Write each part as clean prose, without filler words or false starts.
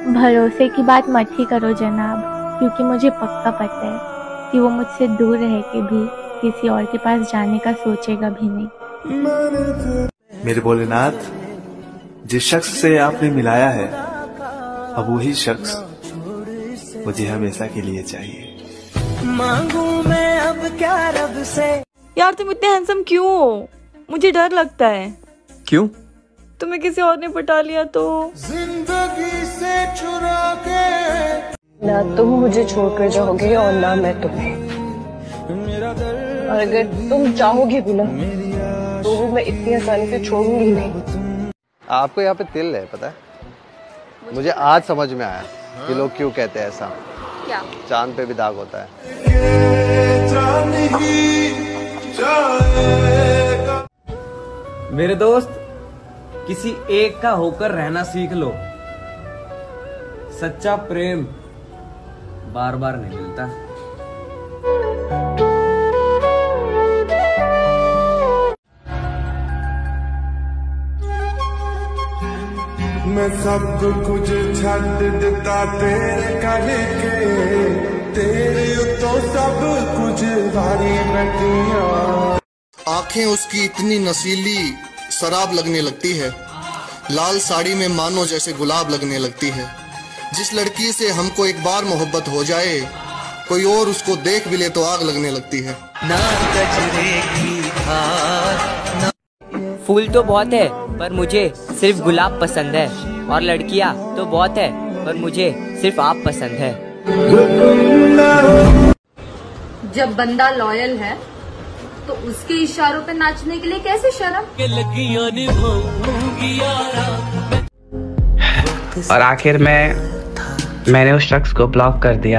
भरोसे की बात मत ही करो जनाब, क्योंकि मुझे पक्का पता है कि वो मुझसे दूर रह के भी किसी और के पास जाने का सोचेगा भी नहीं। मेरे भोलेनाथ, जिस शख्स से आपने मिलाया है, अब वही शख्स मुझे हमेशा के लिए चाहिए। मांगू मैं अब क्या रब से। यार तुम इतने हैंडसम क्यों हो? मुझे डर लगता है। क्यों? तुम्हें किसी और ने पटा लिया तो? जिंदगी से चुरा के ना तुम मुझे छोड़कर जाओगे और ना मैं तुम्हें। और अगर तुम चाहोगे भी ना तो भी मैं इतनी आसानी से छोड़ूंगी नहीं। आपको यहाँ पे तिल है, पता है? मुझे आज समझ में आया कि लोग क्यों कहते हैं ऐसा। क्या? चांद पे भी दाग होता है। मेरे दोस्त, किसी एक का होकर रहना सीख लो। सच्चा प्रेम बार बार नहीं मिलता। मैं सब कुछ छड़ दिता तेरे करके, तेरे तो सब कुछ भारी बैठिया। आंखें उसकी इतनी नसीली शराब लगने लगती है, लाल साड़ी में मानो जैसे गुलाब लगने लगती है। जिस लड़की से हमको एक बार मोहब्बत हो जाए, कोई और उसको देख भी ले तो आग लगने लगती है। ना गजरे की धार। फूल तो बहुत है पर मुझे सिर्फ गुलाब पसंद है, और लड़कियां तो बहुत है पर मुझे सिर्फ आप पसंद है। जब बंदा लॉयल है तो उसके इशारों पे नाचने के लिए कैसे शर्म। और आखिर मैंने उस शख्स को ब्लॉक कर दिया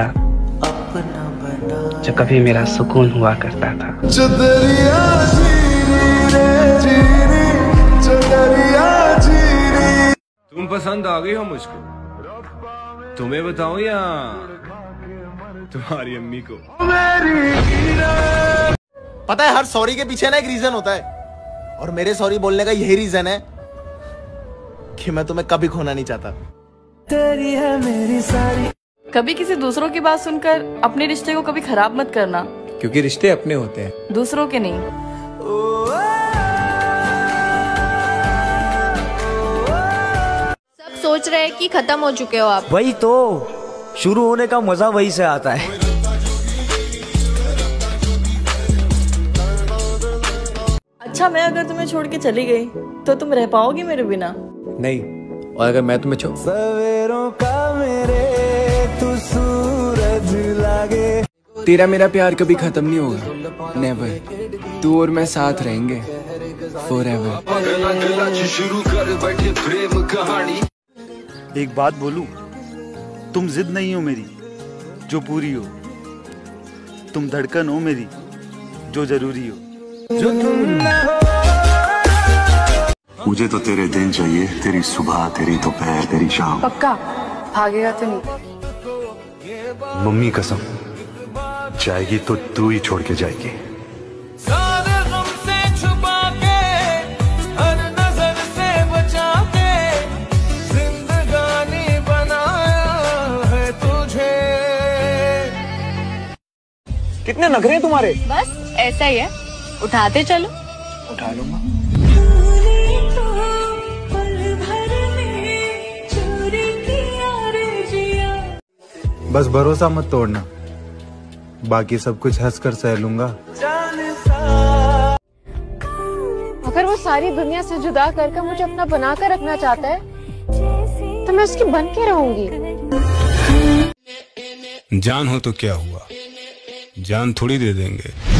जो कभी मेरा सुकून हुआ करता था। तुम पसंद आ गई हो मुझको, तुम्हें बताऊं या तुम्हारी अम्मी को? पता है, हर सॉरी के पीछे ना एक रीजन होता है, और मेरे सॉरी बोलने का यही रीजन है कि मैं तुम्हें कभी खोना नहीं चाहता। तेरी है मेरी सारी। कभी किसी दूसरों की बात सुनकर अपने रिश्ते को कभी खराब मत करना, क्योंकि रिश्ते अपने होते हैं, दूसरों के नहीं। सब सोच रहे हैं कि खत्म हो चुके हो आप। वही तो, शुरू होने का मजा वही से आता है। अच्छा, मैं अगर तुम्हें छोड़ के चली गई तो तुम रह पाओगी मेरे बिना? नहीं, और अगर मैं तुम्हें छोड़। सवेरों का मेरे तू सूरज लागे। तेरा मेरा प्यार कभी खत्म नहीं होगा, नेवर। तू और मैं साथ रहेंगे फॉरएवर। एक बात बोलूं, तुम जिद नहीं हो मेरी जो पूरी हो, तुम धड़कन हो मेरी जो जरूरी हो। जो तुम मुझे तो तेरे दिन चाहिए, तेरी सुबह, तेरी दोपहर, तेरी शाम। पक्का भागेगा तो नहीं? मम्मी कसम, जाएगी तो तू ही छोड़ के जाएगी। कितने नखरे हैं तुम्हारे? बस ऐसा ही है, उठाते चलो। उठा लूंगा। बस भरोसा मत तोड़ना, बाकी सब कुछ हंस कर सह लूंगा। अगर वो सारी दुनिया से जुदा करके मुझे अपना बना कर रखना चाहता है तो मैं उसकी बन के रहूंगी। जान हो तो क्या हुआ, जान थोड़ी दे देंगे।